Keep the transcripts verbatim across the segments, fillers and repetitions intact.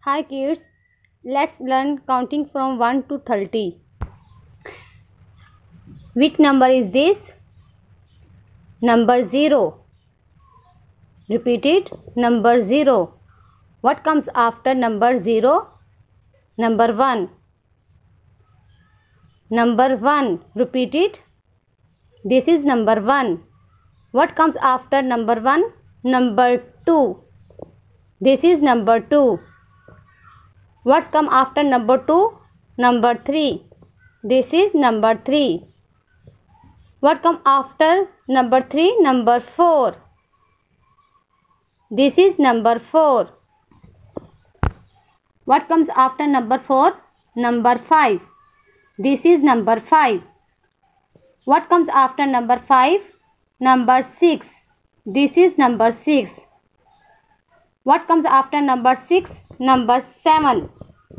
Hi kids, let's learn counting from one to thirty. Which number is this? Number zero. Repeat it. Number zero. What comes after number zero? Number one. Number one. Repeat it. This is number one. What comes after number one? Number two. This is number two. What's come after number two? Number three. This is number three. What come after number three? Number four. This is number four. What comes after number four? Number five. This is number five. What comes after number five? Number six. This is number six. What comes after number six? Number seven.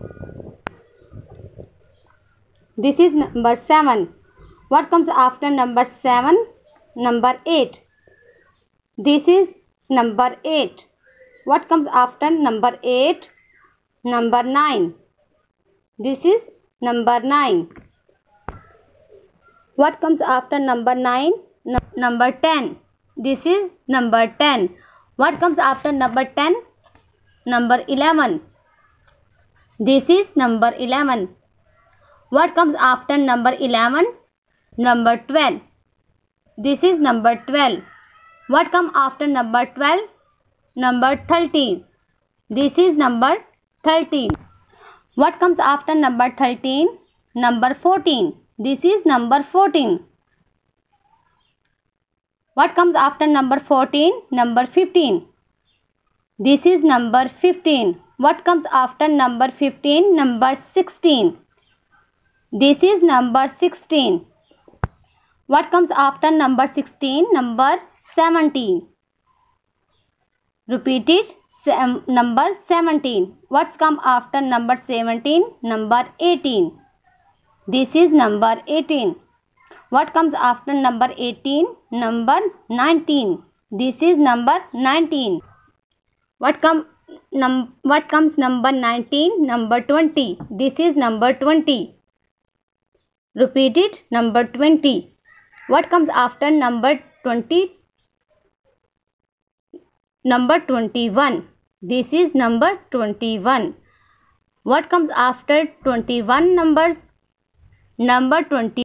This is number seven. What comes after number seven? Number eight. This is number eight. What comes after number eight? Number nine. This is number nine. What comes after number nine? No, number ten. This is number ten. What comes after number ten? Number eleven. This is number eleven. What comes after number eleven? Number twelve. This is number twelve. What comes after number twelve? Number thirteen. This is number thirteen. What comes after number thirteen? Number fourteen. This is number fourteen. What comes after number fourteen? Number fifteen. This is number fifteen. What comes after number fifteen? Number sixteen. This is number sixteen. What comes after number sixteen? Number seventeen. Repeat it. Sem number seventeen. What's come after number seventeen? Number eighteen. This is number eighteen. What comes after number eighteen? Number nineteen. This is number nineteen. What come num what comes number nineteen? Number twenty. This is number twenty. Repeat it. Number twenty. What comes after number twenty? Number twenty-one. This is number twenty-one. What comes after twenty-one numbers? Number twenty.